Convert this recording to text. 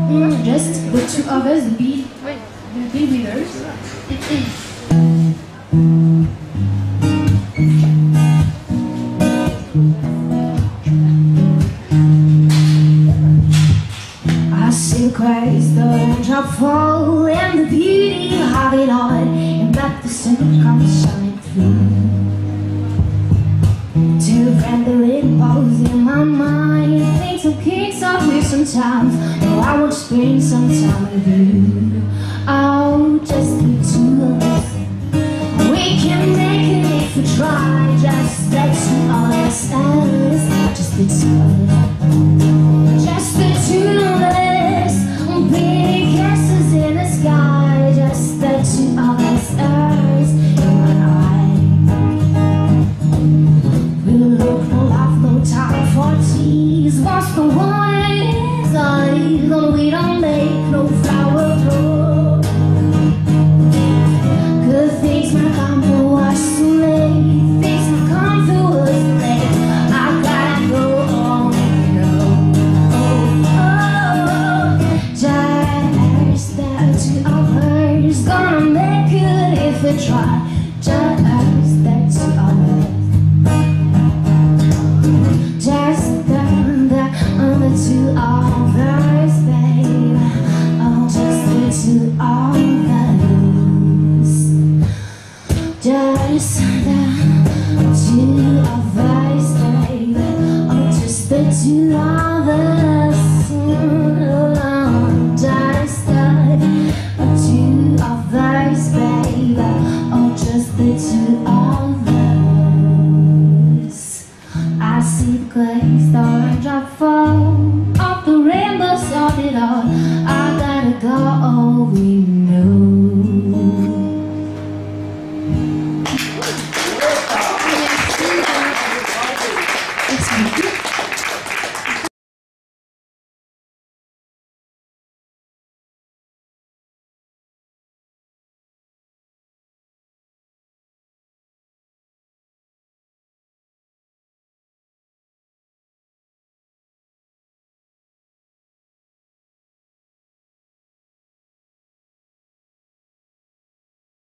Just the two of us, the bee leaders. I see the craze, the raindrop fall, and the beauty of it all, and that the sun comes shining through. To find the little balls in my mind, things of kicks off me sometimes. Oh, I would spend some time with you. Oh, just the two of us. We can make it if we try. Just the two of us. Just the two of us. Just the two of us. Big castles in the sky. Just the two of us. In my eye. We'll look for life, no time for tease. Once for one is eyes. No, we don't make no flower grow. Good things might come to us too late. Things might come to us too late. I gotta go on and go. Just the two of us. Gonna make it if we try. Just the two of us. Just the two of us, babe. Oh, just the two of us. Just the two of us, babe. Oh, just the two of us. Just the two of us, babe. Oh, just the two of us. I see the glaze, the raindrop fall, off the rainbows of it all. I gotta go, we